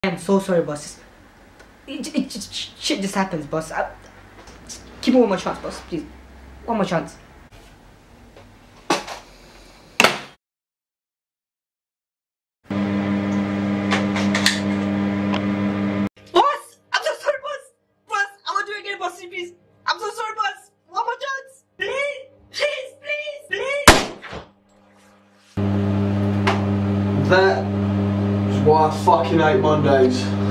I am so sorry, boss. Shit just happens, boss. Give me one more chance, boss, please. One more chance. Boss! I'm so sorry, boss! Boss, I won't do it again, boss, please. I'm so sorry, boss. One more chance. Please! Please, please, please! That is why I fucking hate Mondays.